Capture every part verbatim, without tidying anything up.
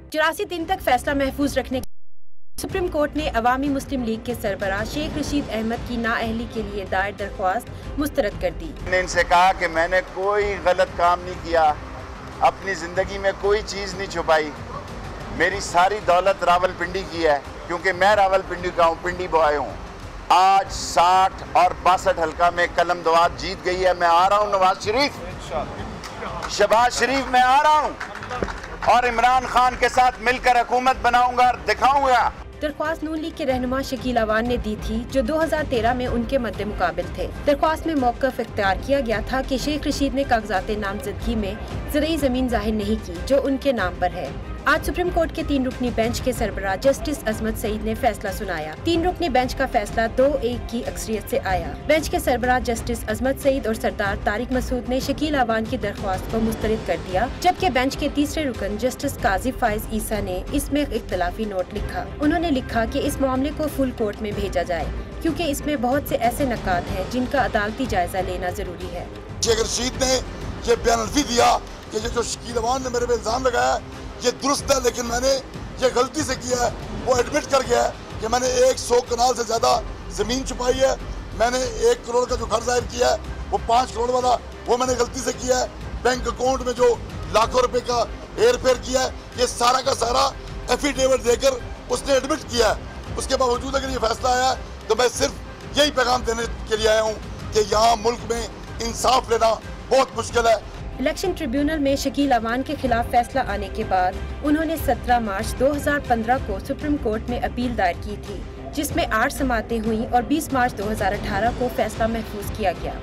चौरासी दिन तक फैसला महफूज रखने सुप्रीम कोर्ट ने अवामी मुस्लिम लीग के सरबराह शेख रशीद अहमद की नाअहली के लिए दायर दरख्वास्त मुस्तरद कर दी। मैंने इनसे कहा कि मैंने कोई गलत काम नहीं किया, अपनी जिंदगी में कोई चीज़ नहीं छुपाई, मेरी सारी दौलत रावलपिंडी की है क्योंकि मैं रावलपिंडी का हूँ, पिंडी बॉय हूँ। आज साठ और बासठ हल्का में कलम दवात जीत गई है। मैं आ रहा हूँ नवाज शरीफ, शहबाज शरीफ मैं आ रहा हूँ और इमरान खान के साथ मिलकर हुकूमत बनाऊंगा और दिखाऊंगा। दरख्वास्त नून लीग के रहनुमा शकील अवान ने दी थी जो दो हज़ार तेरह में उनके मद्दे मुकाबिल थे। दरख्वास्त में मौक़िफ़ इख्तियार किया गया था कि शेख रशीद ने कागजात नामजदगी में ज़रई ज़मीन जाहिर नहीं की जो उनके नाम पर है। आज सुप्रीम कोर्ट के तीन रुकनी बेंच के सरबराह जस्टिस अजमत सईद ने फैसला सुनाया। तीन रुकनी बेंच का फैसला दो एक की अक्सरियत से आया। बेंच के सरबराह जस्टिस अजमत सईद और सरदार तारिक मसूद ने शकील अवान की दरख्वास्त को मुस्तरद कर दिया, जबकि बेंच के तीसरे रुकन जस्टिस काजी फाइज ईसा ने इसमें इख्तलाफी नोट लिखा। उन्होंने लिखा कि इस मामले को फुल कोर्ट में भेजा जाए क्योंकि इसमें बहुत से ऐसे नकात हैं जिनका अदालती जायजा लेना जरूरी है। शेख रशीद ने ये बयानवी दिया कि ये जो शकील अवान ने मेरे पे इल्जाम लगाया ये दुरुस्त है, लेकिन मैंने ये गलती से किया है। वो एडमिट कर गया है कि मैंने एक सौ कनाल से ज्यादा जमीन छुपाई है। मैंने एक करोड़ का जो घर जाहिर किया है वो पाँच करोड़ वाला वो मैंने गलती से किया है। बैंक अकाउंट में जो लाखों रुपए का हेर फेर किया है ये सारा का सारा एफिडेविट देकर उसने एडमिट किया है। उसके बावजूद अगर ये फैसला आया तो मैं सिर्फ यही पैगाम देने के लिए आया हूँ कि यहाँ मुल्क में इंसाफ लेना बहुत मुश्किल है। इलेक्शन ट्रिब्यूनल में शकील अवान के खिलाफ फैसला आने के बाद उन्होंने सत्रह मार्च दो हज़ार पंद्रह को सुप्रीम कोर्ट में अपील दायर की थी, जिसमें आठ समाअतें हुई और बीस मार्च दो हज़ार अठारह को फैसला महफूज किया गया।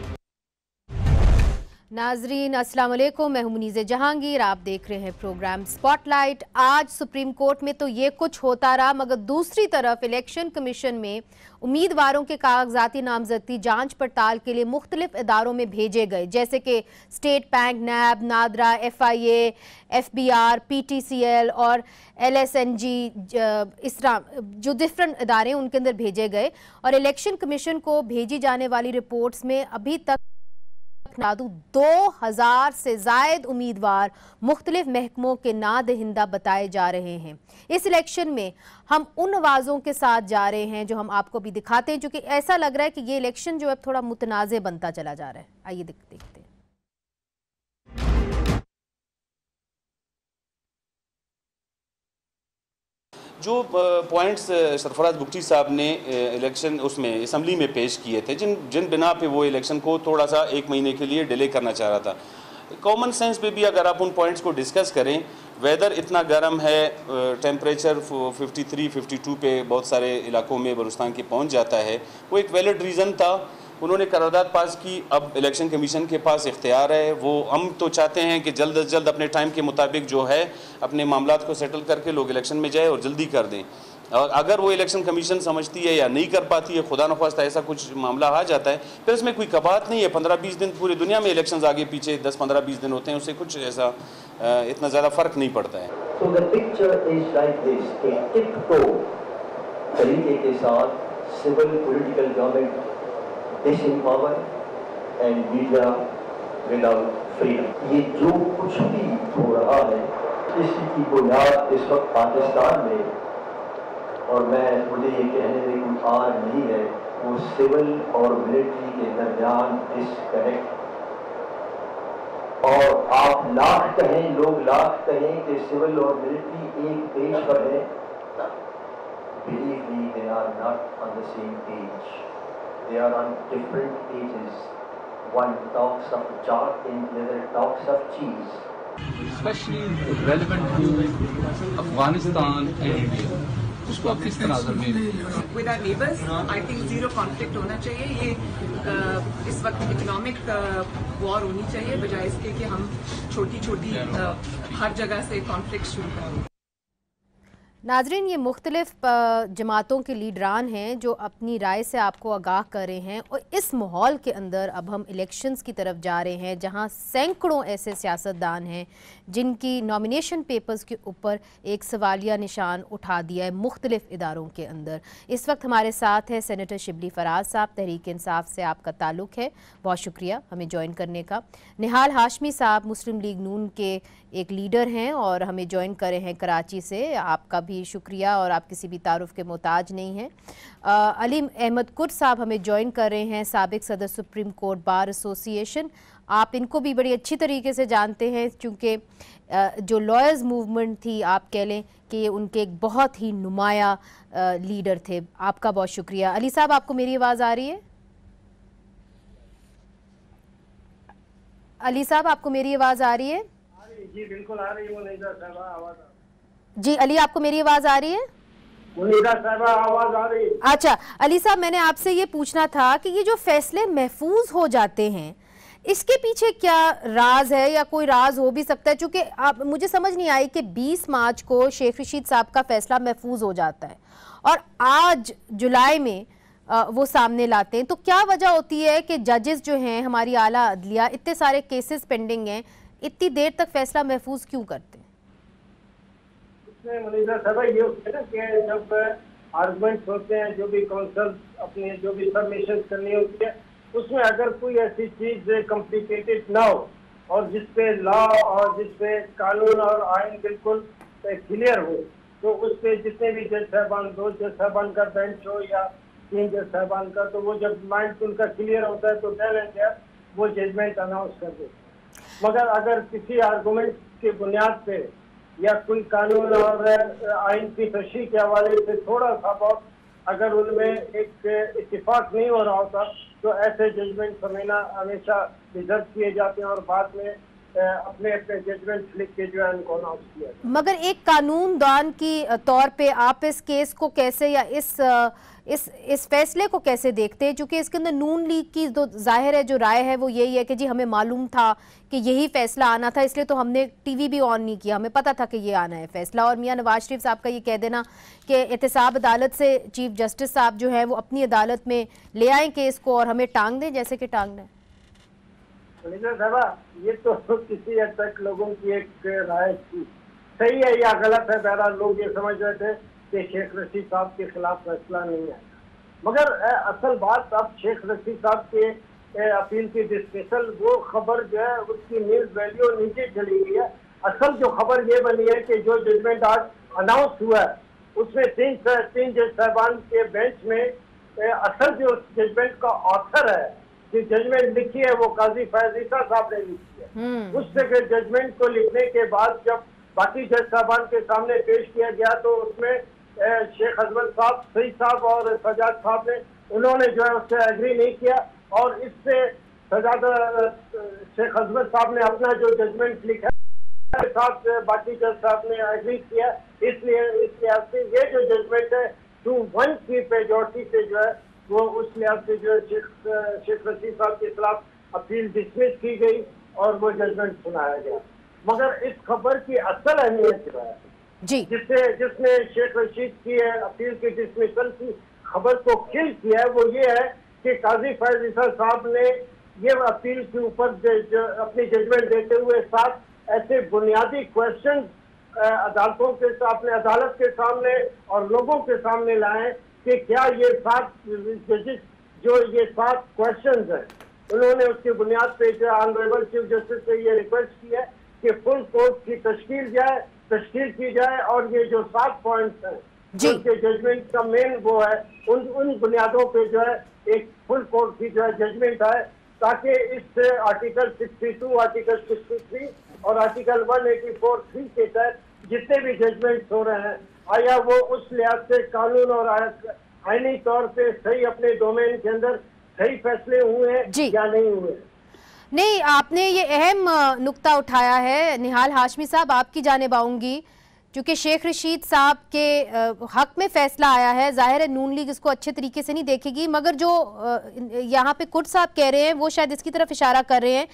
नाजरीन अस्सलाम वालेकुम, मैं हूं मुनीज़ जहांगीर, आप देख रहे हैं प्रोग्राम स्पॉटलाइट। आज सुप्रीम कोर्ट में तो ये कुछ होता रहा, मगर दूसरी तरफ इलेक्शन कमीशन में उम्मीदवारों के कागजाती नामजदगी जांच पड़ताल के लिए मुख्तलिफ इदारों में भेजे गए, जैसे कि state bank, NAB, NADRA, F I A, F B R, P T C L और एल एस एन जी, इस तरह जो डिफरेंट इदारे उनके अंदर भेजे गए। और इलेक्शन कमीशन को भेजी जाने वाली रिपोर्ट्स में अभी तक दो हजार से जायद उम्मीदवार मुख्तलिफ महकमों के नादहिंदा बताए जा रहे हैं। इस इलेक्शन में हम उन आवाज़ों के साथ जा रहे हैं जो हम आपको भी दिखाते हैं, क्योंकि ऐसा लग रहा है कि ये इलेक्शन जो है थोड़ा मुतनाज़े बनता चला जा रहा है। आइए देखते हैं। जो पॉइंट्स सरफराज बुगटी साहब ने इलेक्शन उसमें असम्बली में पेश किए थे, जिन जिन बिना पे वो इलेक्शन को थोड़ा सा एक महीने के लिए डिले करना चाह रहा था, कॉमन सेंस पे भी अगर आप उन पॉइंट्स को डिस्कस करें, वेदर इतना गर्म है, टेम्परेचर तिरेपन, बावन पे बहुत सारे इलाकों में बलूचिस्तान के पहुंच जाता है, वो एक वैलिड रीज़न था। उन्होंने करारदाद पास की, अब इलेक्शन कमीशन के पास इख्तियार है। वो हम तो चाहते हैं कि जल्द अज जल्द अपने टाइम के मुताबिक जो है अपने मामलात को सेटल करके लोग इलेक्शन में जाए और जल्दी कर दें। और अगर वो इलेक्शन कमीशन समझती है या नहीं कर पाती है, खुदा न ख्वास्ता ऐसा कुछ मामला आ जाता है, फिर इसमें कोई कबात नहीं है। पंद्रह बीस दिन पूरी दुनिया में इलेक्शन आगे पीछे दस पंद्रह बीस दिन होते हैं, उससे कुछ ऐसा इतना ज़्यादा फ़र्क नहीं पड़ता है। So the picture is like this, a tiptoe तरीके के साथ civil political government disempower and media without freedom। ये जो कुछ भी हो रहा है इसी की बुनियाद इस वक्त पाकिस्तान में, और मैं मुझे ये कहने में कोई आर नहीं है, वो सिविल और मिलिट्री के दरमियान डिस्कनेक्ट। और आप लाख कहें, लोग लाख कहें कि सिविल और मिलिट्री एक पेज पर है, believe me, they are not on the same page. They are on different pages. One talks of chalk and the other talks of cheese. Especially relevant to Afghanistan and India. उसको आप किस तरह नजर में? With our neighbors, I think zero conflict होना चाहिए। ये uh, इस वक्त इकोनॉमिक वॉर uh, होनी चाहिए, बजाय इसके कि हम छोटी छोटी uh, हर जगह से कॉन्फ्लिक्ट शुरू करें। नाजरीन, ये मुख्तलिफ जमातों के लीडरान हैं जो अपनी राय से आपको आगाह कर रहे हैं, और इस माहौल के अंदर अब हम इलेक्शंस की तरफ जा रहे हैं जहां सैकड़ों ऐसे सियासतदान हैं जिनकी नॉमिनेशन पेपर्स के ऊपर एक सवालिया निशान उठा दिया है मुख्तलिफ इदारों के अंदर। इस वक्त हमारे साथ है सेनेटर शिबली फराज साहब, तहरीक इंसाफ से आपका ताल्लुक़ है, बहुत शुक्रिया हमें ज्वाइन करने का। निहाल हाशमी साहब मुस्लिम लीग नून के एक लीडर हैं और हमें ज्वाइन करे हैं कराची से, आपका भी शुक्रिया और आप किसी भी तारुफ के मोहताज नहीं हैं। अली अहमद कुर्द साहब हमें ज्वाइन कर रहे हैं, साबिक सदर सुप्रीम कोर्ट बार एसोसिएशन, आप इनको भी बड़ी अच्छी तरीके से जानते हैं क्योंकि जो लॉयर्स मूवमेंट थी आप कह लें कि ये उनके एक बहुत ही नुमाया लीडर थे। आपका बहुत शुक्रिया। अली साहब, आपको मेरी आवाज़ आ रही है? अली साहब, आपको मेरी आवाज़ आ रही है? जी बिल्कुल आ रही है आवाज़। जी अली, आपको मेरी आवाज़ आ रही है? आवाज़ आ रही है। अच्छा अली साहब, मैंने आपसे ये पूछना था कि ये जो फैसले महफूज हो जाते हैं इसके पीछे क्या राज है, या कोई राज हो भी सकता है, क्योंकि आप मुझे समझ नहीं आई कि बीस मार्च को शेख रशीद साहब का फैसला महफूज हो जाता है और आज जुलाई में आ, वो सामने लाते हैं, तो क्या वजह होती है कि जजेस जो हैं हमारी आला अदलिया, इतने सारे केसेस पेंडिंग हैं, इतनी देर तक फैसला महफूज क्यों करते हैं? इसमें मनीषा साहब ये होता है ना कि जब आर्गुमेंट्स होते हैं, जो भी काउंसिल अपनी जो भी सबमिशन करनी होती है, उसमें अगर कोई ऐसी चीज कॉम्प्लिकेटेड ना हो और जिसपे लॉ और जिसपे कानून और आइन बिल्कुल क्लियर हो, तो उस पे जितने भी जज साहबान, दो जज साहबान का बेंच हो या तीन जज साहबान का, तो वो जब माइंड उनका क्लियर होता है तो देन एंड देयर वो जजमेंट अनाउंस कर देते। मगर अगर किसी आर्गूमेंट की बुनियाद पे या कोई कानून और आइन की तशरीह के हवाले से थोड़ा सा बहुत अगर उनमें एक इत्तेफाक नहीं हो रहा होता, तो ऐसे जजमेंट हमेशा हमेशा रिजर्व किए जाते हैं और बाद में अपने अपने जजमेंट लिख के जो है उनको अनाउंस किया जाता है। मगर एक कानूनदान की तौर पे आप इस केस को कैसे या इस इस इस फैसले को कैसे देखते हैं, क्योंकि इसके अंदर नून लीग की जो जाहिर है जो राय है वो यही है कि जी हमें मालूम था कि यही फैसला आना था, इसलिए तो हमने टीवी भी ऑन नहीं किया, हमें पता था कि ये आना है फैसला। और मियां नवाज शरीफ साहब का ये कह देना कि एहतसाब अदालत से चीफ जस्टिस साहब जो है वो अपनी अदालत में ले आए केस को और हमें टांग दें जैसे कि टांगना है। ये तो किसी हद तक लोगों की एक राय थी, सही है या गलत है, बहरहाल लोग ये समझ रहे थे कि शेख रशीद साहब के खिलाफ फैसला नहीं आया, मगर असल बात अब शेख रशीद साहब के अपील की डिस्मिसल, वो खबर जो है उसकी न्यूज वैल्यू नीचे चली गई है। असल जो खबर ये बनी है कि जो जजमेंट आज अनाउंस हुआ है उसमें तीन तीन जज साहबान के बेंच में असल जो जजमेंट का ऑथर है, जो जजमेंट लिखी है वो काजी फैज ईसा साहब ने लिखी है। उस जजमेंट को लिखने के बाद जब बाकी जज साहबान के सामने पेश किया गया तो उसमें शेख अजमल साहब, सईद साहब और सजाद साहब ने उन्होंने जो है उससे एग्री नहीं किया और इससे सजाद शेख अजमल साहब ने अपना जो जजमेंट लिखा है साथ बाकी जज साहब ने एग्री किया। इसलिए इस लिहाज से ये जो जजमेंट है टू वन की मेजॉरिटी से जो है वो उस लिहाज से जो है शेख शेख रशीद साहब के खिलाफ अपील डिसमिस की गई और वो जजमेंट सुनाया गया। मगर इस खबर की असल अहमियत जो है जी जिससे जिसने शेख रशीद की अपील की डिसमिसल की खबर को किल किया है वो ये है कि काजी फैज ईसा साहब ने ये अपील के ऊपर अपनी जजमेंट देते हुए साथ ऐसे बुनियादी क्वेश्चन अदालतों के अपने अदालत के सामने और लोगों के सामने लाए कि क्या ये सात जजेस जो ये सात क्वेश्चंस हैं, उन्होंने उसकी बुनियाद पे जो ऑनरेबल चीफ जस्टिस से ये रिक्वेस्ट की है कि फुल कोर्ट की तश्कील जाए तश्कील की जाए और ये जो सात पॉइंट्स हैं उनके जजमेंट का मेन वो है उन उन बुनियादों पे जो है एक फुल कोर्ट की जो है जजमेंट है, ताकि इस आर्टिकल बासठ, आर्टिकल तिरसठ और आर्टिकल एक सौ चौरासी थ्री के तहत जितने भी जजमेंट्स हो रहे हैं, आया वो उस लिहाज से कानून और आईनी तौर पे सही अपने डोमेन के अंदर सही फैसले हुए हैं या नहीं हुए। नहीं, आपने ये अहम नुक्ता उठाया है। निहाल हाशमी साहब, आपकी जानिब आऊंगी, क्योंकि शेख रशीद साहब के हक में फैसला आया है, जाहिर है नून लीग इसको अच्छे तरीके से नहीं देखेगी, मगर जो यहाँ पे कुर्द साहब कह रहे हैं वो शायद इसकी तरफ इशारा कर रहे हैं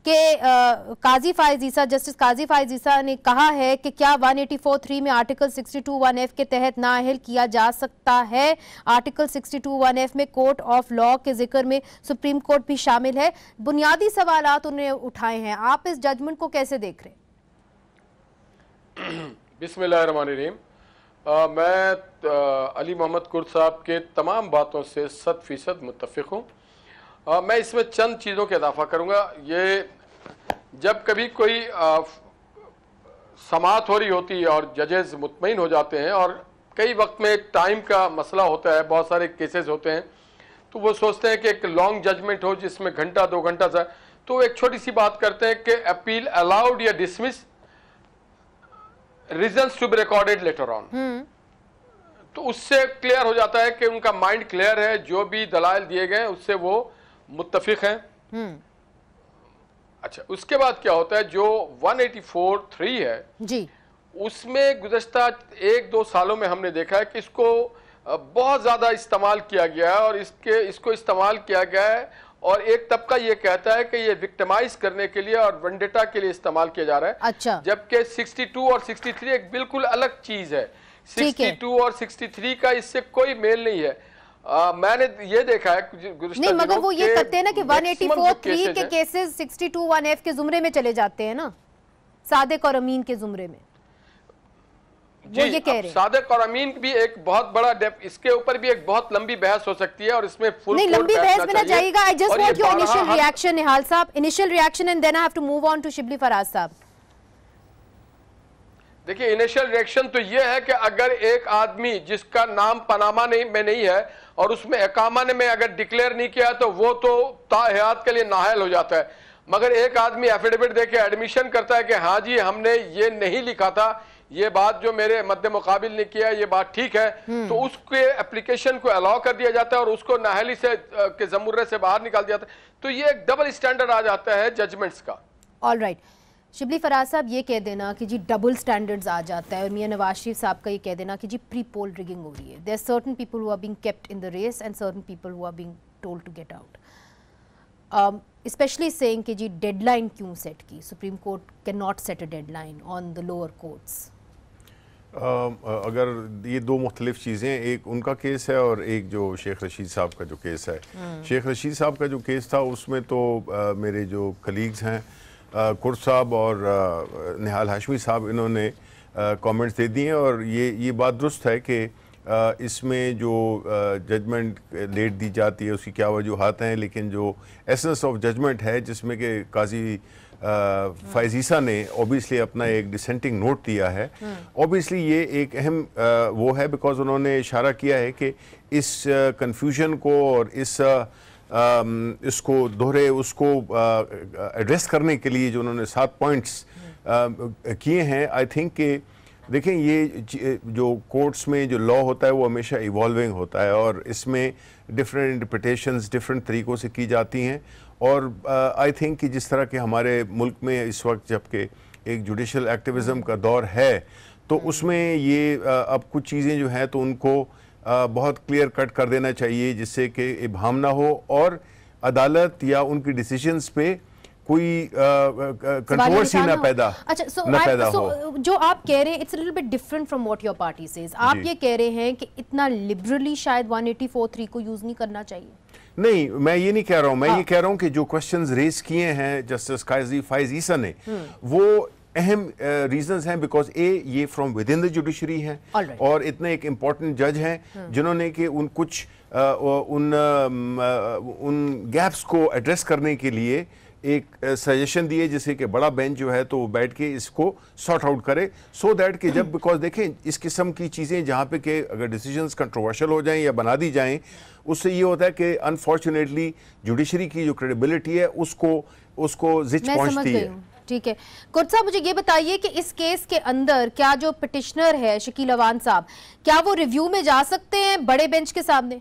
कि काजी फाइज ईसा जस्टिस काजी फाइज ईसा ने कहा है कि क्या वन एटी फोर थ्री में article sixty two one F के तहत नाअहल किया जा सकता है। Article sixty two one F में कोर्ट ऑफ लॉ के जिक्र में सुप्रीम कोर्ट भी शामिल है। बुनियादी सवालात उन्होंने उठाए हैं, आप इस जजमेंट को कैसे देख रहे हैं? बिस्मिल्लाहिर्रहमानिर्रहीम। मैं आ, अली मोहम्मद कुर्द साहब के तमाम बातों से सत फीसद मुत्तफिक हूँ। आ, मैं इसमें चंद चीज़ों का इजाफा करूँगा। ये जब कभी कोई आ, समाअत हो रही होती है और जजेस मुतमईन हो जाते हैं और कई वक्त में टाइम का मसला होता है, बहुत सारे केसेस होते हैं, तो वो सोचते हैं कि एक लॉन्ग जजमेंट हो जिसमें घंटा दो घंटा सा, तो एक छोटी सी बात करते हैं कि अपील अलाउड या dismiss, reasons to be recorded later on. तो उससे क्लियर हो जाता है कि उनका माइंड क्लियर है, जो भी दलाइल दिए गए उससे वो मुत्तफिक हैं। अच्छा, उसके बाद क्या होता है, जो वन एटी फोर थ्री है जी, उसमें गुज़श्ता एक दो सालों में हमने देखा है कि इसको बहुत ज़्यादा इस्तेमाल किया गया है और इसके इसको इस्तेमाल किया गया है और एक तबका ये कहता है कि ये विक्टिमाइज करने के लिए और वेंडेटा के लिए इस्तेमाल किया जा रहा है। अच्छा। जबकि सिक्सटी टू और सिक्सटी थ्री एक बिल्कुल अलग चीज है। सिक्सटी टू और सिक्सटी थ्री का इससे कोई मेल नहीं है। आ, मैंने ये देखा है नहीं, मगर वो ये करते हैं ना कि वन एटी फोर थ्री के cases sixty two one F के जुमरे में चले जाते हैं ना, सादिक और अमीन के जुमरे में। जी, ये कह रहे हैं सादिक और अमीन भी एक बहुत बड़ा डेप, इसके ऊपर भी एक बहुत लंबी बहस हो सकती है और इसमें फुल नहीं, लंबी बहस में ना जाएगा। I just want your initial reaction Nihal sahab, initial reaction and then I have to move on to Shibli Faraz sahab. देखिए, इनिशियल रिएक्शन तो ये है कि अगर एक आदमी जिसका नाम पनामा नहीं में नहीं है और उसमें इकामा ने में अगर डिक्लेयर नहीं किया तो वो तो ताहयात के लिए नाअहल हो जाता है। मगर एक आदमी एफिडेविट देके एडमिशन करता है कि हाँ जी हमने ये नहीं लिखा था, ये बात जो मेरे मद्दे मुकाबिल ने किया ये बात ठीक है, तो उसके एप्लीकेशन को अलाउ कर दिया जाता है और उसको नाअहली से के ज़मुर्रे से बाहर निकाल दिया जाता है। तो ये एक डबल स्टैंडर्ड आ जाता है जजमेंट्स का। ऑल राइट, शिबली फराज साहब ये कह देना कि जी डबल स्टैंडर्ड्स आ जाता है और मियां नवाज शरीफ साहब का ये कह देना कि जी प्री पोल रिगिंग हो रही है। There are certain people who are being kept in the race and certain people who are being told to get out, specially saying कि जी डेडलाइन क्यों सेट की, supreme court can not set a deadline on the lower courts. Uh, अगर ये दो मुख्तलिफ चीज़ें, एक उनका केस है और एक जो शेख रशीद साहब का जो केस है। शेख रशीद साहब का जो केस था उसमें तो uh, मेरे जो कलीग्स हैं uh, कुर्द साहब और uh, निहाल हाशमी साहब, इन्होंने कमेंट्स uh, दे दिए और ये ये बात दुरुस्त है कि uh, इसमें जो जजमेंट uh, लेट दी जाती है उसकी क्या वजूहात हैं, लेकिन जो एसेंस ऑफ जजमेंट है जिसमें कि काजी फाइज ईसा ने ऑब्वियसली अपना एक डिसेंटिंग नोट दिया है, ऑब्वियसली ये एक अहम वो है बिकॉज उन्होंने इशारा किया है कि इस कंफ्यूजन को और इस इसको दोहरे उसको एड्रेस करने के लिए जो उन्होंने सात पॉइंट्स किए हैं, आई थिंक कि देखें ये जो कोर्ट्स में जो लॉ होता है वो हमेशा इवॉल्विंग होता है और इसमें डिफरेंट इंटरप्रिटेशंस डिफरेंट तरीक़ों से की जाती हैं और आई uh, थिंक कि जिस तरह के हमारे मुल्क में इस वक्त जबकि एक जुडिशल एक्टिविज़म का दौर है तो उसमें ये uh, अब कुछ चीज़ें जो हैं तो उनको uh, बहुत क्लियर कट कर देना चाहिए जिससे कि इबहम ना हो और अदालत या उनकी डिसीजंस पे कोई कंट्रोवर्सी uh, ना पैदा अच्छा, so ना I, पैदा so, हो। जो आप कह रहे हैं it's a little bit different from what your party says. आप ये कह रहे हैं कि इतना लिबरली शायद वन एटी फोर थ्री को यूज नहीं करना चाहिए। नहीं, मैं ये नहीं कह रहा हूँ, मैं हाँ। ये कह रहा हूँ कि जो क्वेश्चंस रेज किए हैं जस्टिस काजी फाइज ईसा ने वो अहम रीजंस हैं बिकॉज ए ये from within the judiciary है और इतने एक इम्पॉर्टेंट जज हैं जिन्होंने कि उन कुछ आ, उन आ, उन गैप्स को एड्रेस करने के लिए एक सजेशन दिए जिससे कि बड़ा बेंच जो है तो वो बैठ के इसको सॉर्ट आउट करे सो दैट कि जब बिकॉज देखें इस किस्म की चीज़ें जहाँ पे कि अगर डिसीजंस कंट्रोवर्शियल हो जाएं या बना दी जाएं उससे ये होता है कि अनफॉर्चुनेटली जुडिशरी की जो क्रेडिबिलिटी है उसको उसको जिच पहुँचती है। ठीक है, कुर्द साहब मुझे ये बताइए कि इस केस के अंदर क्या जो पिटिशनर है शकील अवान साहब, क्या वो रिव्यू में जा सकते हैं बड़े बेंच के सामने?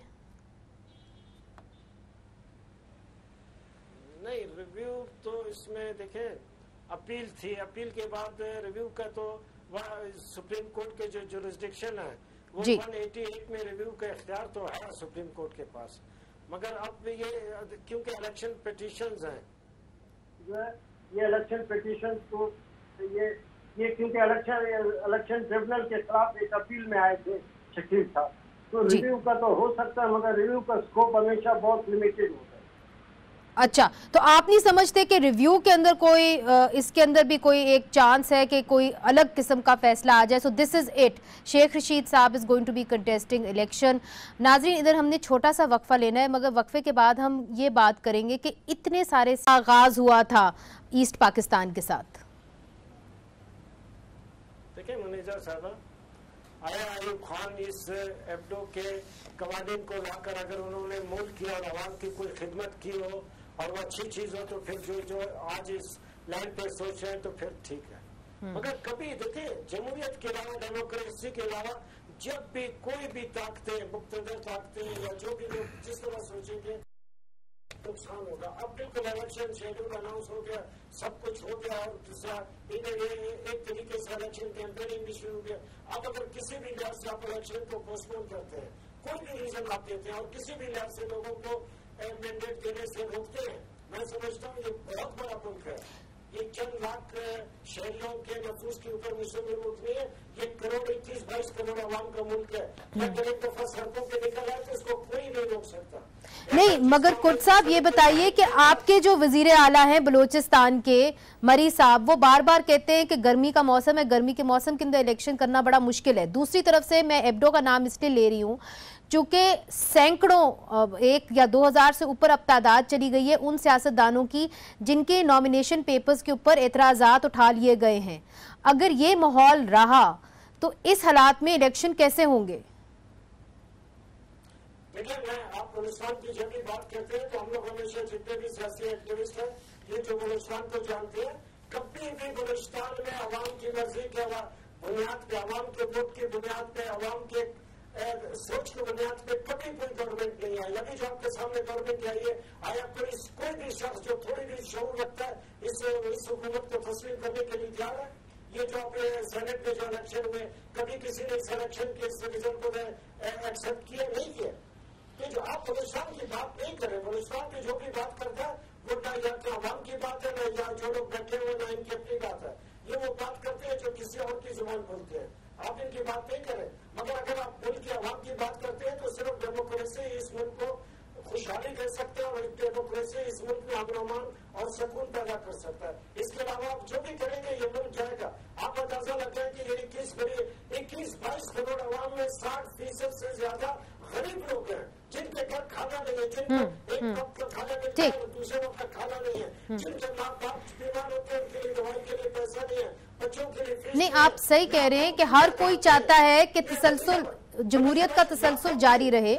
नहीं, रिव्यू तो इसमें देखें अपील थी, अपील के बाद रिव्यू का तो सुप्रीम कोर्ट के जो जुरिस्डिक्शन है वो वन एटी एट में रिव्यू का इख्तियार तो है सुप्रीम कोर्ट के पास, मगर अब ये क्योंकि इलेक्शन पिटिशंस हैं जो है ये इलेक्शन पिटीशन तो ये ये क्योंकि इलेक्शन इलेक्शन ट्रिब्यूनल के खिलाफ एक अपील में आए थे शकील साहब, तो रिव्यू का तो हो सकता है मगर रिव्यू का स्कोप हमेशा बहुत लिमिटेड होता है। अच्छा, तो आप नहीं समझते कि रिव्यू के अंदर कोई इसके अंदर भी कोई एक चांस है कि कोई अलग किस्म का फैसला आ जाए? So this is it, Sheikh Rashid sahab is going to be contesting election. नाजरीन, इधर हमने छोटा सा वक्फा लेना है, मगर वक्फे के बाद हम ये बात करेंगे कि इतने सारे आगाज हुआ था ईस्ट पाकिस्तान के साथ। देखिए मुनीजा साहब, आया अयूब खान इस एब्डो के कवानीन को लाकर अगर उन्होंने मूल किया और आवाम की कोई खिदमत की हो और वो अच्छी चीज हो तो फिर जो जो आज इस लाइन पे सोच रहे हैं तो फिर ठीक है। मगर कभी देखिए जमहूरियत के अलावा, डेमोक्रेसी के अलावा जब भी कोई भी ताकतें, मुक्तदर ताकतें या जो भी लोग जिस तरह सोचेंगे नुकसान होगा। अब बिल्कुल इलेक्शन शेड्यूल अनाउंस हो गया, सब कुछ हो गया और दूसरा एक तरीके से इलेक्शन कैंपेनिंग भी शुरू हो गया। अब अगर किसी भी लिहाज से आप इलेक्शन को पोस्टपोन करते हैं, कोई भी रीजन आप देते हैं और किसी भी लिहाज से लोगों को मैंडेट देने से रोकते हैं, मैं समझता हूँ ये बहुत बड़ा मुल्क है। ये चंद लाख शहरियों के नफूस के ऊपर मुश्तमिल मुल्क नहीं है, ये करोड़ इक्कीस बाईस करोड़ आवाम का मुल्क है। अगर एक दफा सड़कों पे निकल आए तो इसको कोई नहीं रोक सकता। नहीं, मगर कुर्द साहब ये बताइए कि आपके जो वजीर आला हैं बलूचिस्तान के, मरी साहब, वो बार बार कहते हैं कि गर्मी का मौसम है, गर्मी के मौसम के अंदर इलेक्शन करना बड़ा मुश्किल है। दूसरी तरफ से मैं एब्डो का नाम इसलिए ले रही हूँ चूंकि सैकड़ों, एक या दो हजार से ऊपर अब तादाद चली गई है उन सियासतदानों की जिनके नॉमिनेशन पेपर्स के ऊपर एतराज़ात उठा लिए गए हैं। अगर ये माहौल रहा तो इस हालात में इलेक्शन कैसे होंगे? देखिए, मैं आप बलूचिस्तान की जब भी बात करते हैं तो हम लोग हमेशा जितने भी सियासी एक्टिविस्ट हैं, ये जो बलूचिस्तान को जानते हैं, कभी भी बलूचिस्तान में आवाम की मर्जी के बुनियाद पे, आवाम के वोट की बुनियाद पे, आवाम के सोच की बुनियाद पे कभी कोई गवर्नमेंट नहीं आई। अभी जो आपके सामने गवर्नमेंट आई है, आया कोई कोई भी शख्स जो थोड़ी भी शऊर रखता है इस इस हुकूमत को तस्लीम करने के लिए तैयार है। ये जो आपने सेनेट में जो इलेक्शन हुए, कभी किसी ने इस इलेक्शन के इस रिजल्ट को एक्सेप्ट किया नहीं किया। तो जो आप बलूचिस्तान की बात नहीं करें, बलूचिस्तान की जो भी बात करता है वो ना या तो आवाम की बात है, ना या जो लोग बैठे हुए, ना इनकी अपनी बात है। ये वो बात करते हैं जो किसी और की जुबान बोलते हैं, आप इनकी बात नहीं करें। मगर अगर आप मुल्क की आवाम की बात करते हैं तो सिर्फ डेमोक्रेसी इस मुल्क को खुशहाली कर सकते हैं और डेमोक्रेसी इस मुल्क में अमन और सुकून पैदा कर सकता है। इसके अलावा आप जो भी करेंगे ये मुल्क जाएगा। आप अंदाजा लगाएं कि ये इक्कीस बड़ी इक्कीस बाईस करोड़ आवाम में साठ फीसद से ज्यादा गरीब लोग हैं जिनके घर खाना नहीं है, जिनका एक वक्त का खाना मिलता है और दूसरे वक्त का खाना नहीं है, जिनके माँ बाप बीमार होते हैं उनके लिए दवाई के लिए पैसा नहीं है, बच्चों के लिए फीस। नहीं, आप सही कह रहे हैं कि हर कोई चाहता है कि तसलसल, जमहूरियत का तसलसल जारी रहे।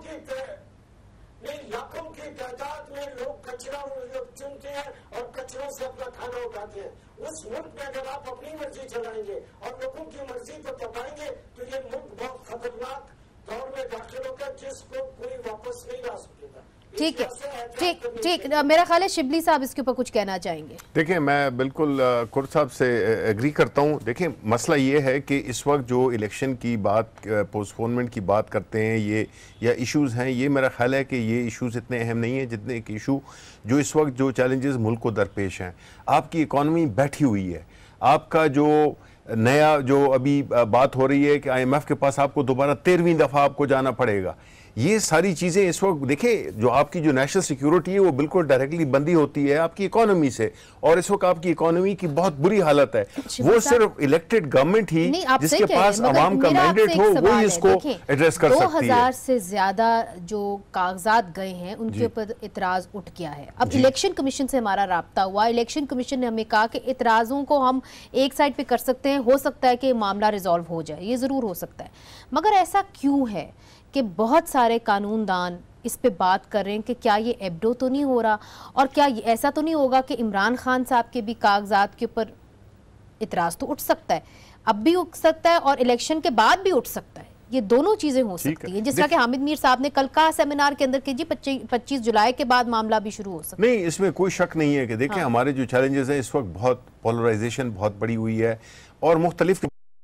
नहीं, लाखों की तादाद में लोग कचरा चुनते हैं और कचरों से अपना खाना उठाते हैं। उस मुल्क में अगर आप अपनी मर्जी चलाएंगे और लोगों की मर्जी को दबाएंगे तो ये मुल्क बहुत खतरनाक दौर में दाखिल होगा जिसको कोई वापस नहीं ला सकेगा। ठीक है, ठीक ठीक मेरा ख्याल है शिबली साहब इसके ऊपर कुछ कहना चाहेंगे। देखिए, मैं बिल्कुल कुर्द साहब से एग्री करता हूँ। देखिए, मसला ये है कि इस वक्त जो इलेक्शन की बात, पोस्टपोनमेंट की बात करते हैं ये या इश्यूज़ हैं, ये मेरा ख्याल है कि ये इश्यूज़ इतने अहम नहीं हैं जितने एक इशू जो इस वक्त जो चैलेंजेस मुल्क को दरपेश हैं। आपकी इकॉनमी बैठी हुई है, आपका जो नया जो अभी बात हो रही है कि आई एम एफ के पास आपको दोबारा तेरहवीं दफ़ा आपको जाना पड़ेगा, ये सारी चीज़ें इस वक्त देखिए जो आपकी जो नेशनल सिक्योरिटी है वो बिल्कुल डायरेक्टली बंदी होती है आपकी इकोनॉमी से, और इस वक्त आपकी इकोनॉमी की बहुत बुरी हालत है। वो सिर्फ इलेक्टेड गवर्नमेंट ही जिसके पास आवाम का मैंडेट हो वो ही इसको एड्रेस कर सकती है। दो हज़ार से ज्यादा जो कागजात गए हैं उनके ऊपर इतराज उठ गया है। अब इलेक्शन कमीशन से हमारा राब्ता हुआ, इलेक्शन कमीशन ने हमें कहा कि इतराजों को हम एक साइड पे कर सकते हैं, हो सकता है कि मामला रिजॉल्व हो जाए, ये जरूर हो सकता है। मगर ऐसा क्यों है कि बहुत सारे कानूनदान इस पे बात कर रहे हैं कि क्या ये एब्डो तो नहीं हो रहा, और क्या ये ऐसा तो नहीं होगा कि इमरान खान साहब के भी कागजात के ऊपर इतराज तो उठ सकता है, अब भी उठ सकता है और इलेक्शन के बाद भी उठ सकता है। ये दोनों चीजें हो सकती हैं, जिस तरह कि हामिद मीर साहब ने कल कहा सेमिनार के अंदर कि जी पच्चीस जुलाई के बाद मामला भी शुरू हो सकता है। नहीं, इसमें कोई शक नहीं है कि देखिए हाँ। हमारे जो चैलेंजेस हैं इस वक्त बहुत पोलराइजेशन बहुत बड़ी हुई है और मुख्तलिफ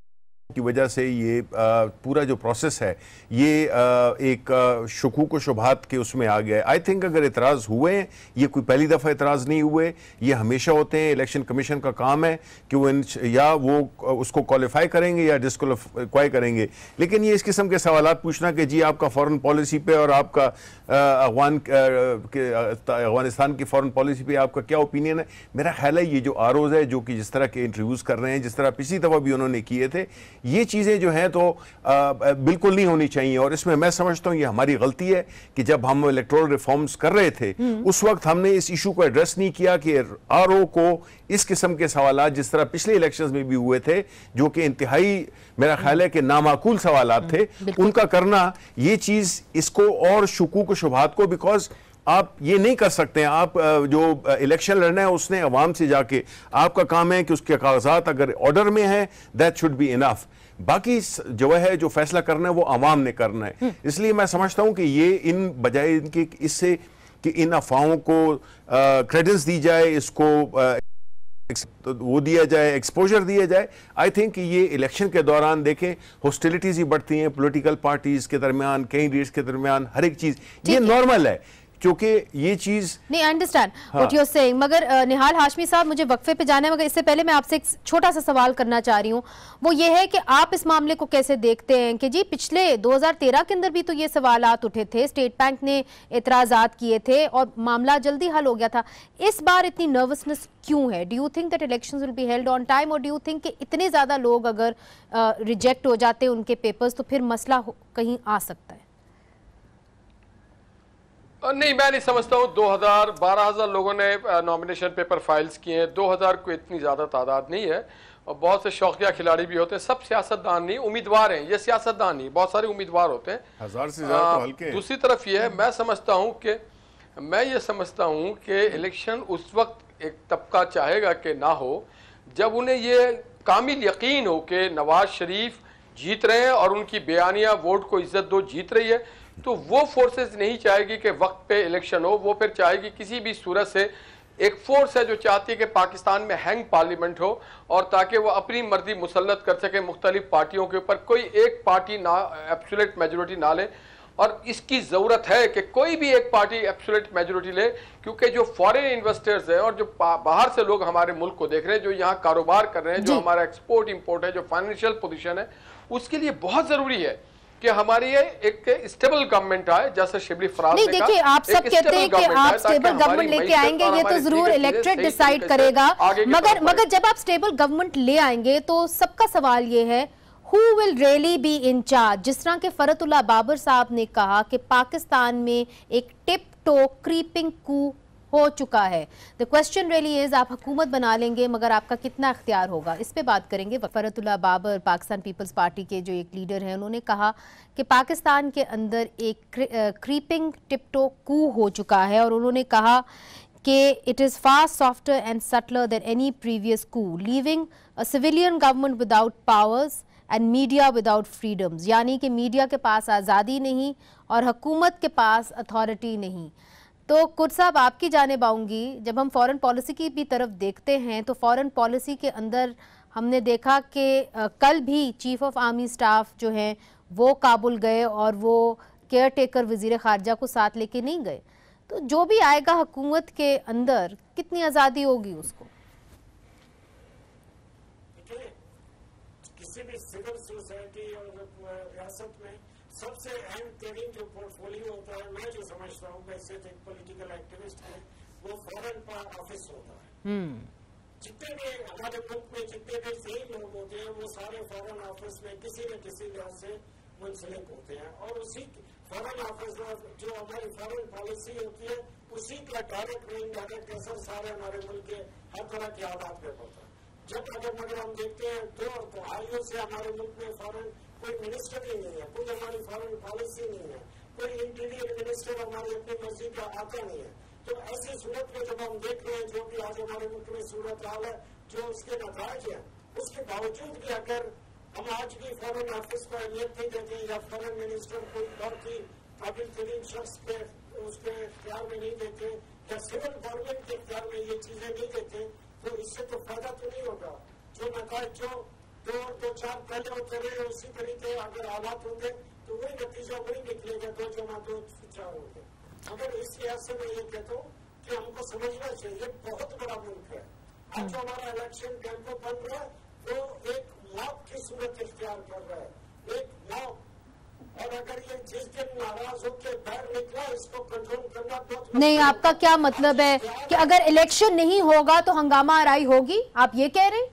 की वजह से ये पूरा जो प्रोसेस है ये एक शुकूक व शुबहात के उसमें आ गया है। आई थिंक अगर इतराज़ हुए हैं, ये कोई पहली दफ़ा इतराज़ नहीं हुए, ये हमेशा होते हैं। इलेक्शन कमीशन का काम है कि वो या वो उसको क्वालिफाई करेंगे या डिस्क्वालीफाई करेंगे, लेकिन ये इस किस्म के सवालात पूछना कि जी आपका फॉरेन पॉलिसी पे और आपका अफगान अफगानिस्तान की फॉरेन पॉलिसी पे आपका क्या ओपिनियन है, मेरा ख्याल है ये जो आरोज़ है जो कि जिस तरह के इंटरव्यूज़ कर रहे हैं, जिस तरह पिछली दफ़ा भी उन्होंने किए थे, ये चीज़ें जो हैं तो आ, बिल्कुल नहीं होनी चाहिए। और इसमें मैं समझता हूँ ये हमारी गलती है कि जब हम इलेक्टोरल रिफॉर्म्स कर रहे थे उस वक्त हमने इस इशू को एड्रेस नहीं किया कि आरओ को इस किस्म के सवालात जिस तरह पिछले इलेक्शंस में भी हुए थे, जो कि इंतहाई मेरा ख्याल है कि नामाकूल सवालात थे, उनका करना ये चीज़ इसको और शुकूक शुबहात को, बिकॉज आप ये नहीं कर सकते हैं। आप जो इलेक्शन लड़ना है उसने अवाम से जाके, आपका काम है कि उसके कागजात अगर ऑर्डर में है दैट शुड बी इनफ, बाकी जो है जो फैसला करना है वो अवाम ने करना है। इसलिए मैं समझता हूं कि ये इन बजाय इनके इससे कि इन अफवाहों को क्रेडिट्स दी जाए, इसको आ, तो वो दिया जाए, एक्सपोजर दिया जाए। आई थिंक ये इलेक्शन के दौरान देखें हॉस्टिलिटीज ही बढ़ती हैं पॉलिटिकल पार्टीज के दरमियान, कैंडिडेट्स के दरमियान, हर एक चीज ये नॉर्मल है क्योंकि ये चीज नहीं, I understand what you are saying. मगर निहाल हाशमी साहब, मुझे वक्फे पे जाना है, मगर इससे पहले मैं आपसे एक छोटा सा सवाल करना चाह रही हूँ। वो ये है कि आप इस मामले को कैसे देखते हैं कि जी पिछले दो हज़ार तेरह के अंदर भी तो ये सवालात उठे थे, स्टेट बैंक ने एतराज़ात किए थे और मामला जल्दी हल हो गया था। इस बार इतनी नर्वसनेस क्यों है? Do you think that elections will be held on time, और डू यू थिंक कि इतने ज़्यादा लोग अगर रिजेक्ट हो जाते हैं उनके पेपर्स तो फिर मसला कहीं आ सकता है? नहीं, मैं नहीं समझता हूँ। दो हज़ार बारह हज़ार लोगों ने नॉमिनेशन पेपर फाइल्स किए हैं, दो हज़ार को इतनी ज़्यादा तादाद नहीं है, और बहुत से शौकिया खिलाड़ी भी होते हैं। सब सियासतदान नहीं, उम्मीदवार हैं। ये सियासतदान नहीं, बहुत सारे उम्मीदवार होते हैं, हजार से ज़्यादा तो हल्के हैं। दूसरी तरफ ये है, मैं समझता हूँ कि मैं ये समझता हूँ कि इलेक्शन उस वक्त एक तबका चाहेगा कि ना हो जब उन्हें ये कामिल यकीन हो कि नवाज शरीफ जीत रहे हैं और उनकी बयानिया वोट को इज्जत दो जीत रही है, तो वो फोर्सेस नहीं चाहेगी कि वक्त पे इलेक्शन हो। वो फिर चाहेगी किसी भी सूरत से, एक फोर्स है जो चाहती है कि पाकिस्तान में हैंग पार्लियामेंट हो, और ताकि वो अपनी मर्जी मुसल्लत कर सके मुख्तलिफ पार्टियों के ऊपर, कोई एक पार्टी ना एब्सोल्यूट मेजोरिटी ना ले। और इसकी ज़रूरत है कि कोई भी एक पार्टी एब्सोल्यूट मेजोरिटी ले, क्योंकि जो फॉरेन इन्वेस्टर्स हैं और जो बाहर से लोग हमारे मुल्क को देख रहे हैं, जो यहाँ कारोबार कर रहे हैं, जो हमारा एक्सपोर्ट इंपोर्ट है, जो फाइनेंशियल पोजीशन है, उसके लिए बहुत ज़रूरी है कि हमारी ये एक स्टेबल गवर्नमेंट आए, जैसे शिबली फराज ने कहा। नहीं, देखिए आप सब कहते हैं कि आप स्टेबल गवर्नमेंट लेके आएंगे, ये तो जरूर इलेक्टोरेट डिसाइड करेगा, मगर मगर जब आप स्टेबल गवर्नमेंट ले आएंगे तो सबका सवाल ये है who will really be in charge. जिस तरह के फरतुल्लाह बाबर साहब ने कहा कि पाकिस्तान में एक टिप टो क्रीपिंग कू हो चुका है। द क्वेश्चन रियली इज, आप हुकूमत बना लेंगे मगर आपका कितना इख्तियार होगा, इस पे बात करेंगे। फरतुल्लाह बाबर पाकिस्तान पीपल्स पार्टी के जो एक लीडर हैं, उन्होंने कहा कि पाकिस्तान के अंदर एक क्रीपिंग टिप्टो कू हो चुका है, और उन्होंने कहा कि it is far softer and subtler than any previous coup, leaving a civilian government without powers and media without freedoms. यानी कि मीडिया के पास आज़ादी नहीं और हुकूमत के पास अथॉरिटी नहीं। तो कुर्द साहब, आपकी जानिब आऊँगी। जब हम फॉरेन पॉलिसी की भी तरफ देखते हैं तो फॉरेन पॉलिसी के अंदर हमने देखा कि कल भी चीफ ऑफ आर्मी स्टाफ जो हैं वो काबुल गए और वो केयर टेकर वज़ीर ख़ारजा को साथ लेके नहीं गए। तो जो भी आएगा हुकूमत के अंदर, कितनी आज़ादी होगी उसको? किसी भी सिविल सोसाइटी और रियासत में सबसे अहम तरीन जो पोर्टफोलियो होता है, मैं जो समझता हूँ वैसे एक पॉलिटिकल एक्टिविस्ट है, वो फॉरेन ऑफिस होता है। जितने भी हमारे मुल्क में जितने भी सही लोग होते हैं वो सारे फॉरेन ऑफिस में किसी न किसी लिहाज से मुंसलिक होते हैं, और उसी फॉरेन ऑफिस जो हमारी फॉरेन पॉलिसी होती है उसी का डायरेक्ट और इनडायरेक्ट असर सारे हमारे मुल्क के हर तरह के आदात पे पड़ता है। जब अगर मगर हम देखते हैं दो दहाइयों से हमारे मुल्क में फॉरेन कोई मिनिस्टर ही नहीं है, कोई हमारी फॉरेन पॉलिसी नहीं है, कोई इंटीरियर मिनिस्टर हमारी अपनी मर्जी का आता नहीं है। तो ऐसी सूरत में जब हम देख रहे हैं जो भी आज हमारे मुल्क में सूरत हाल है, जो उसके नताज है, उसके बावजूद भी अगर हम आज भी फॉरेन ऑफिस को अहमियत नहीं देते या फॉरेन मिनिस्टर कोई बहुत ही काबिल तरीन शख्स के उसके इख्तियार में नहीं देते या सिविल गवर्नमेंट के इख्तियार में ये चीजें नहीं देते, तो इससे तो फायदा तो नहीं होगा। जो नताज जो तो दो चार पहले होते रहे उसी तरीके अगर हालात होंगे तो वही नतीजा वही निकलेगा, दो जमा दो चार होंगे। मगर इस लिहाज से मैं ये कहता हूँ कि हमको समझना चाहिए बहुत बड़ा मुल्क है। आज जो हमारा इलेक्शन टेम्पो बन रहा है वो एक मॉब की सूरत इख्तियार कर रहा है, एक मॉब। और अगर ये जिस दिन नाराज होकर बाहर निकला इसको कंट्रोल करना बहुत नहीं। आपका क्या मतलब है कि अगर इलेक्शन नहीं होगा तो हंगामा आराई होगी, आप ये कह रहे हैं?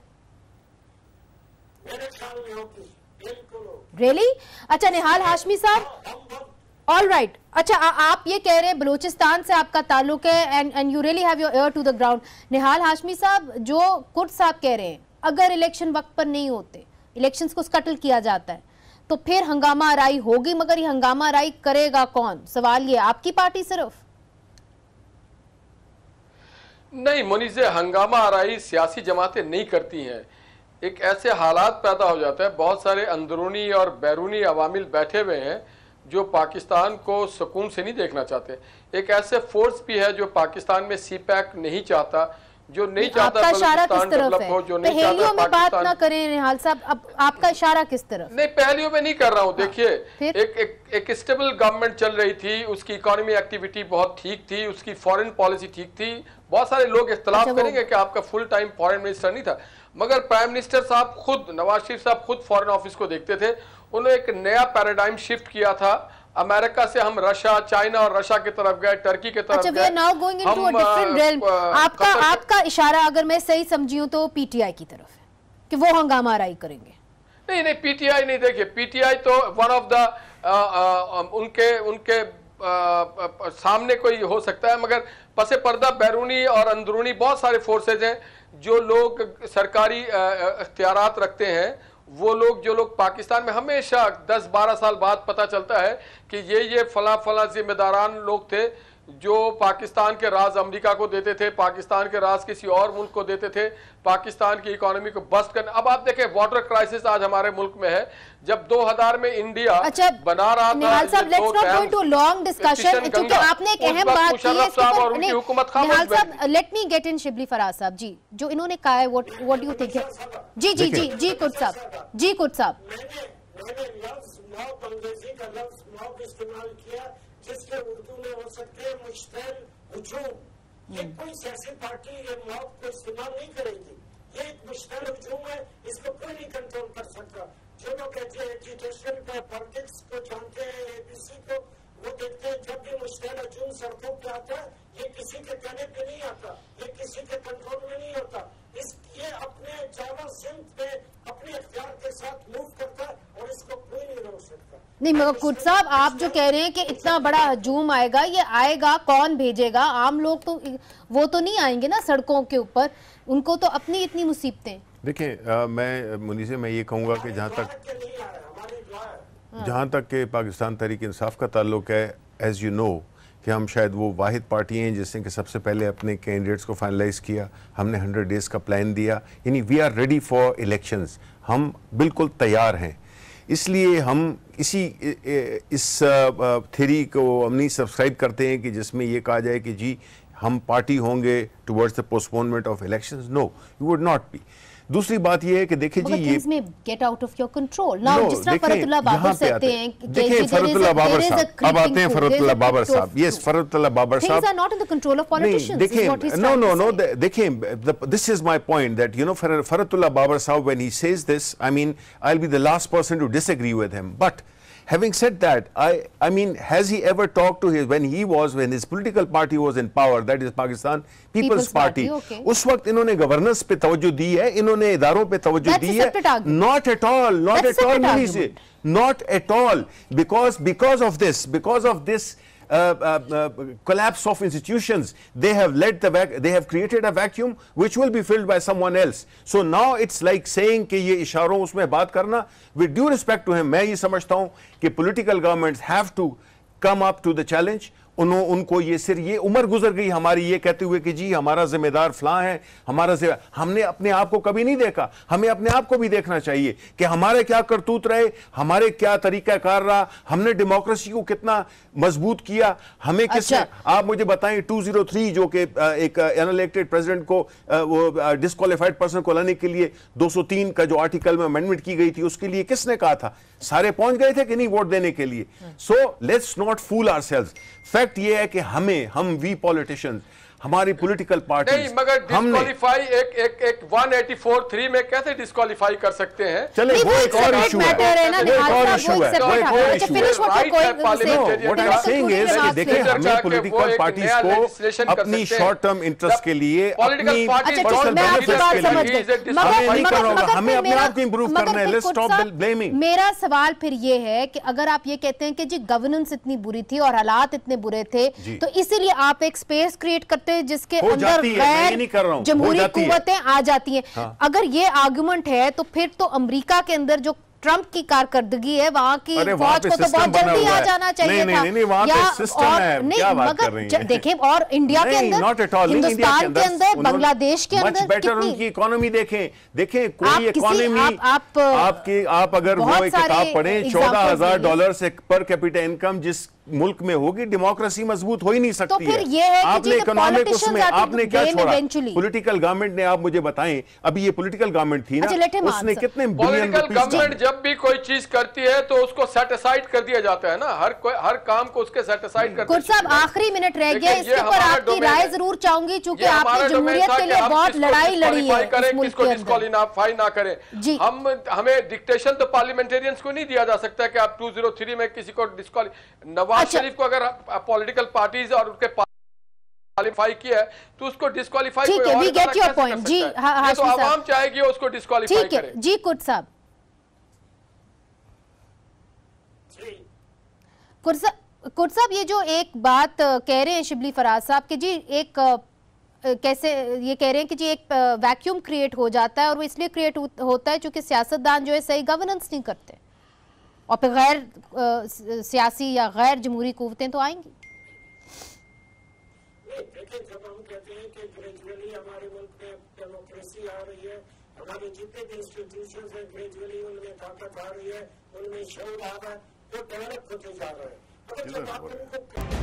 मेरे ख्याल में होगी, बिल्कुल। रियली? अच्छा निहाल हाशमी साहब, ऑल राइट। अच्छा आ, आप ये कह रहे हैं बलूचिस्तान से आपका ताल्लुक है and and you really have your ear to the ground. Nihal Hashmi sahab, जो कुर्द साहब कह रहे हैं अगर इलेक्शन वक्त पर नहीं होते, इलेक्शंस को स्कटल किया जाता है तो फिर हंगामा आराई होगी, मगर ये हंगामा आराई करेगा कौन? सवाल ये, आपकी पार्टी सिर्फ? नहीं मुनीज़े, हंगामा आराई सियासी जमातें नहीं करती हैं। एक ऐसे हालात पैदा हो जाता है, बहुत सारे अंदरूनी और बैरूनी अवामिल बैठे हुए हैं जो पाकिस्तान को सुकून से नहीं देखना चाहते। एक ऐसे फोर्स भी है जो पाकिस्तान में सी पैक नहीं चाहता, जो नहीं चाहता बलूचिस्तान डेवलप हो, जो नहीं चाहता में बात ना करें निहाल साहब। अब आपका इशारा किस तरफ? नहीं, पहलियों में नहीं कर रहा हूँ। देखिए, एक एक एक स्टेबल गवर्नमेंट चल रही थी, उसकी इकोनॉमी एक्टिविटी बहुत ठीक थी, उसकी फॉरेन पॉलिसी ठीक थी। बहुत सारे लोग इख्तलाफ करेंगे कि आपका फुल टाइम फॉरेन मिनिस्टर नहीं था, मगर प्राइम मिनिस्टर साहब खुद, नवाज शरीफ साहब खुद फॉरेन ऑफिस को देखते थे। उन्होंने एक नया पैराडाइम शिफ्ट किया था। अमेरिका से हम रशिया, चाइना और रशिया की तरफ गए, टर्की की तरफ अच्छा, गए। Now going into a different realm. आपका आपका इशारा अगर मैं सही समझी हूं तो पीटीआई की तरफ है कि वो हंगामा आराई करेंगे। नहीं नहीं, पीटीआई नहीं। देखिए, पीटीआई तो वन ऑफ द उनके उनके आ, आ, सामने कोई हो सकता है, मगर पसे पर्दा बैरूनी और अंदरूनी बहुत सारे फोर्सेज हैं जो लोग सरकारी इख्तियारात रखते हैं। वो लोग जो लोग पाकिस्तान में हमेशा दस बारह साल बाद पता चलता है कि ये ये फला फला जिम्मेदारान लोग थे जो पाकिस्तान के राज अमेरिका को देते थे, पाकिस्तान के राज किसी और मुल्क को देते थे, पाकिस्तान की इकोनॉमी को बस्ट करने। अब आप देखें, वाटर क्राइसिस आज हमारे मुल्क में है। जब दो हज़ार में इंडिया अच्छा, बना रहा था, निहाल साहब, let's not go into long discussion, क्योंकि आपने एक अहम बात की है। निहाल साहब, let me get in Shibli Faraz साहब जी, जो इन्होंने कहा है, what what do you think? जी जी जी जी कुर्द साहब, जी कुर्द साहब। मैंने लफ्ज मौत, अंग्रेजी का लफ्ज मौत इस्तेमाल किया, जिसके उर्दू में हो सकते हैं मुश्तैल हुजूम। ये कोई सियासी पार्टी ये मौत को इस्तेमाल नहीं करेगी। ये एक मुश्तैल हुजूम है, इसको कोई नहीं कंट्रोल कर सकता। जो लोग कहते हैं एजुकेशन का, पॉलिटिक्स को जानते हैं, एबीसी को, वो देखते हैं जब भी मुश्तैल हुजूम सड़कों पे आता है, ये किसी के कहने पे नहीं आता, ये किसी के कंट्रोल में नहीं होता। इस ये अपने जावा सिंध में अपने इख्तियार के साथ मूव करता है और इसको कोई नहीं रोक सकता। नहीं मगर कुर्द साहब, आप जो कह रहे हैं कि इतना बड़ा हजूम आएगा, ये आएगा कौन भेजेगा? आम लोग तो वो तो नहीं आएंगे ना सड़कों के ऊपर, उनको तो अपनी इतनी मुसीबतें। देखिए, मैं मुनीज़े मैं ये कहूँगा कि जहाँ तक जहाँ तक के पाकिस्तान तहरीक इंसाफ का ताल्लुक है, एज़ यू नो कि हम शायद वो वाहिद पार्टी हैं जिसने कि सबसे पहले अपने कैंडिडेट्स को फाइनलाइज किया। हमने हंड्रेड डेज़ का प्लान दिया, यानी we are ready for elections. हम बिल्कुल तैयार हैं। इसलिए हम इसी इस थ्योरी को हम नहीं सब्सक्राइब करते हैं कि जिसमें ये कहा जाए कि जी हम पार्टी होंगे towards the postponement of elections. No, you would not be. दूसरी बात ये है कि देखिए जी, ये में get out of your control now. जिस तरह फरतुल्लाह बाबर कहते हैं, देखिए फरतुल्लाह बाबर साहब, अब आते हैं फरतुल्लाह बाबर साहब। यस, फरतुल्लाह बाबर साहब, things are not in the control of politicians, is what he's no trying no to no say. देखिए, this is my point that you know Farattullah Babar Sahab, when he says this, I mean I'll be the last person to disagree with him, but having said that, I I mean, has he ever talked to his, when he was, when his political party was in power, that is Pakistan People's, People's Party, okay. उस वक्त इन्होंने governance पे तवज्जो दी है, इन्होंने इदारों पे तवज्जो दी है? Not at all, not That's at all, Munisi, not at all, because because of this, because of this Uh, uh, uh, collapse of institutions, they have led the vac they have created a vacuum which will be filled by someone else. So now it's like saying कि ये इशारों उसमें बात करना, with due respect to him, मैं ये समझता हूँ कि political governments have to come up to the challenge. उन्हों उनको ये सिर ये उम्र गुजर गई हमारी ये कहते हुए कि जी हमारा जिम्मेदार फलां है, हमारा हमने अपने आप को कभी नहीं देखा। हमें अपने आप को भी देखना चाहिए कि हमारे क्या करतूत रहे, हमारे क्या तरीकाकार रहा, हमने डेमोक्रेसी को कितना मजबूत किया, हमें किसने अच्छा। आप मुझे बताएं टू ज़ीरो थ्री जो कि एक अनइलेक्टेड प्रेसिडेंट को वो डिस्क्वालीफाइड पर्सन को लाने के लिए दो सौ तीन का जो आर्टिकल में अमेंडमेंट की गई थी उसके लिए किसने कहा था? सारे पहुंच गए थे कि नहीं वोट देने के लिए? So let's not fool ourselves. Fact ये है कि हमें हम वी पॉलिटिशियंस हमारी पॉलिटिकल पार्टी नहीं, मगर डिस्क्वालीफाई एक एक एक वन एटी फोर थ्री में कैसे डिस्क्वालीफाई कर सकते हैं? चले वो एक और इशू है, वो एक और इशू है, वो एक और इशू है। What I am saying is कि देखिए हमें पॉलिटिकल पार्टीज को अपनी शॉर्ट टर्म इंटरेस्ट के लिए अपनी पर्सनल बेनिफिट्स के लिए हमें नहीं करना होगा, हमें अपने आप को इंप्रूव करना है। Let's stop blaming. मेरा सवाल फिर ये है कि अगर आप ये कहते हैं कि जी गवर्नेंस इतनी बुरी थी और हालात इतने बुरे थे तो इसीलिए आप एक स्पेस क्रिएट करते जिसके अंदर गैर जमहूरी कुव्वतें आ जाती हैं। हाँ। अगर ये आर्गुमेंट है तो फिर तो अमेरिका के अंदर जो ट्रंप की कारकर्दगी है वहां की फौज को तो बहुत जल्दी आ जाना चाहिए था। नहीं, नहीं, वहां पे सिस्टम है, क्या बात कर रही हैं? देखिए और इंडिया के अंदर, हिंदुस्तान के अंदर, बांग्लादेश के अंदर बेटर उनकी इकोनॉमी देखें। देखें कोई इकोनॉमी आपकी आप अगर वो एक किताब पढ़ें चौदह हजार डॉलर से पर कैपिटा इनकम जिस मुल्क में होगी डेमोक्रेसी मजबूत हो ही नहीं सकती तो फिर ये है कि आपने इकोनॉमिक उसमें आपने क्या छोड़ा? eventually. पॉलिटिकल गवर्नमेंट ने आप मुझे बताएं अभी ये पॉलिटिकल गवर्नमेंट थी ना अच्छा, उसने कितने बिलियन पॉलिटिकल गवर्नमेंट जब भी कोई चीज करती है तो उसको सेट असाइड कर दिया जाता है ना, हर कोई हर काम को उसके सेट असाइड कर। कुर्द साहब आखिरी मिनट रह गया, इसके ऊपर आपकी राय जरूर चाहूंगी क्योंकि आपने जमहूरियत के लिए बहुत लड़ाई लड़ी है इस मुल्क के अंदर। डिस्क्वालीफाई ना करें जी, हम हमें डिक्टेशन तो पार्लियामेंटेरियंस को नहीं दिया जा सकता है कि आप टू ज़ीरो थ्री में किसी को डिस्क्वाली नवाज शरीफ को अगर पॉलिटिकल पार्टीज और उनके क्वालिफाई किया है तो उसको डिस्क्वालीफाई ठीक है, वी गेट योर पॉइंट जी। हाँ, तो आवाम चाहेगी उसको डिस्क्वालीफाई करे। ठीक है जी कुर्द साहब। कुर्द साहब ये जो एक बात कह रहे हैं शिबली फराज साहब कि जी एक कैसे ये कह रहे हैं कि जी एक वैक्यूम क्रिएट हो जाता है और वो इसलिए क्रिएट होता है क्योंकि सियासतदान जो है सही गवर्नेंस नहीं करते और फिर गैर सियासी या गैर जमहूरी कुव्वतें तो आएंगी। देखिए जब हम कहते हैं कि ग्रेजुअली हमारे मुल्क में डेमोक्रेसी आ रही है, हमारे जितने भी इंस्टीट्यूशंस हैं ग्रेजुअली उनमें ताकत आ रही है, उनमें शोर आ रहा है, वो डेवलप होते जा रहे हैं।